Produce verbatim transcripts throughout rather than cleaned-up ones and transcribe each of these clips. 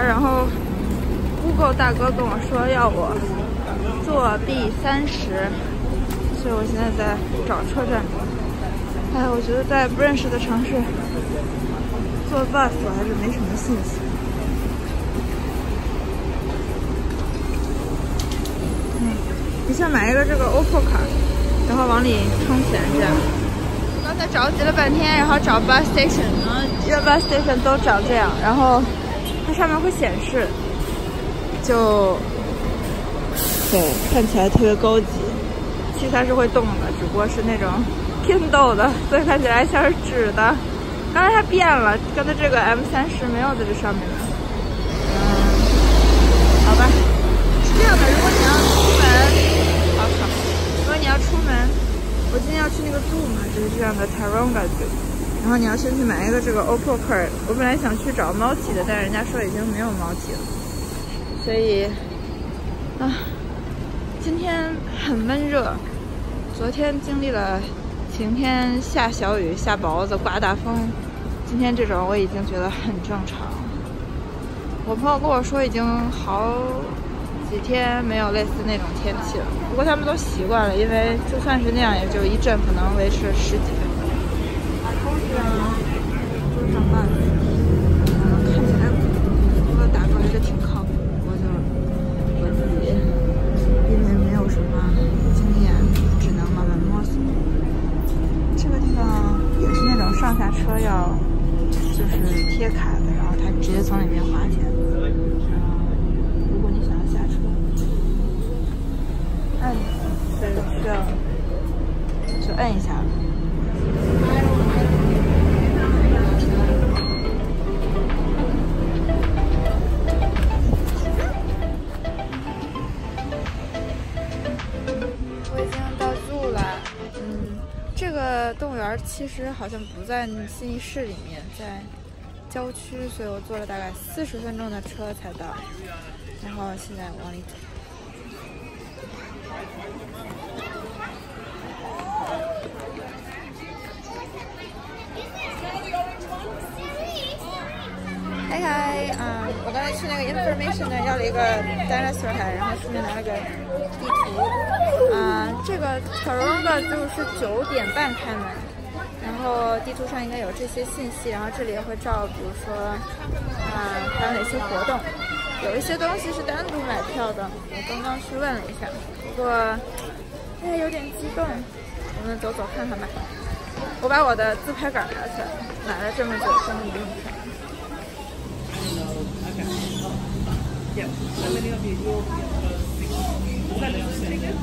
然后 Google 大哥跟我说要我坐 B 三十，所以我现在在找车站。哎，我觉得在不认识的城市坐 bus 我还是没什么信心。嗯，你先买一个这个 O P P O 卡，然后往里充钱这样。刚才着急了半天，然后找 bus station， 然后这 bus station 都长这样，然后它上面会显示，就对，看起来特别高级。其实它是会动的，只不过是那种 Kindle 的，所以看起来像是纸的。刚才它变了，刚才这个 M 三十没有在这上面的。嗯，好吧，是这样的，如果你要出门，好吵。如果你要出门，我今天要去那个 Zoo 嘛，就是这样的 Taronga Zoo。然后你要先去买一个这个 O P P O card。我本来想去找猫体的，但是人家说已经没有猫体了，所以啊，今天很闷热。昨天经历了晴天、下小雨、下雹子、刮大风，今天这种我已经觉得很正常。我朋友跟我说已经好几天没有类似那种天气了，不过他们都习惯了，因为就算是那样，也就一阵可能维持十几分钟。嗯，就是上班，嗯，看起来这个大哥还是挺靠谱，我就我自己因为没有什么经验，只能慢慢摸索。这个地方也是那种上下车要就是贴卡的，然后他直接从里面划钱。如果你想要下车，按对需要就摁一下。动物园其实好像不在信义市里面，在郊区，所以我坐了大概四十分钟的车才到。然后现在往里走。嗨嗨，啊，我刚才去那个 information 呢，要了一个 dinosaur head， 然后顺便拿了个地图。啊，这个 Taronga 就是九点半开门，然后地图上应该有这些信息，然后这里也会照，比如说，啊，还有哪些活动，有一些东西是单独买票的，我刚刚去问了一下，不过，哎，有点激动，我们走走看看吧。我把我的自拍杆拿出来，买了这么久，终于用上。Yeah, how many of you will let us sing it?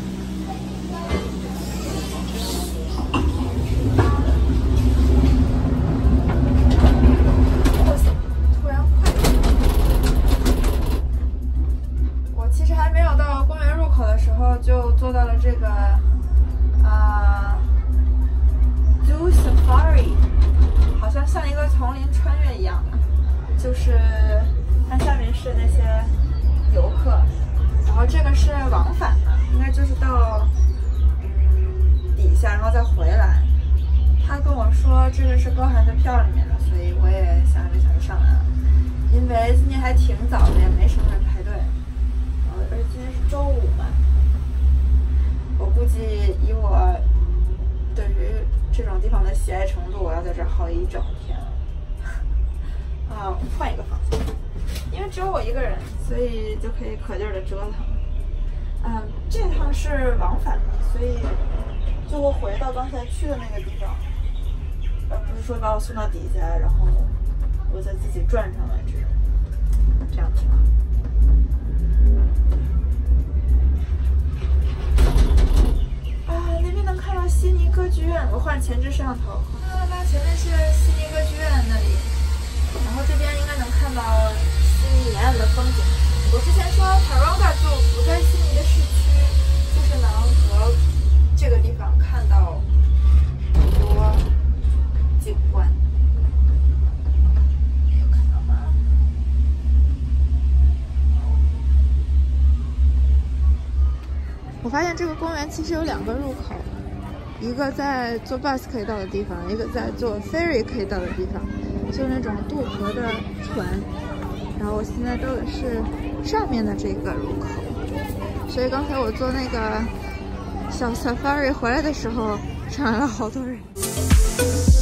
突然快！我其实还没有到公园入口的时候，就坐到了这个啊 Zoo Safari， 好像像一个丛林穿越一样的，就是。它下面是那些游客，然后这个是往返的，应该就是到嗯底下，然后再回来。他跟我说这个是包含在票里面的，所以我也想着想着上来了。因为今天还挺早的，也没什么人排队，呃，而且今天是周五嘛，我估计以我对于这种地方的喜爱程度，我要在这儿耗一整天。啊，换一个方向。因为只有我一个人，所以就可以可劲儿的折腾。嗯，这趟是往返的，所以就会回到刚才去的那个地方，而不是说把我送到底下，然后我再自己转上来这种，这样挺好。啊，那边能看到悉尼歌剧院，我换前置摄像头。看到吧，前面是悉尼歌剧院那里，然后这边应该能看到。悉尼沿岸的风景。我之前说 Taronga Zoo不在悉尼的市区，就是能和这个地方看到很多景观。有看到吗？我发现这个公园其实有两个入口，一个在坐 bus 可以到的地方，一个在坐 ferry 可以到的地方，就是那种渡河的船。 然后我现在到的是上面的这个入口，所以刚才我坐那个小 Safari 回来的时候，上来了好多人。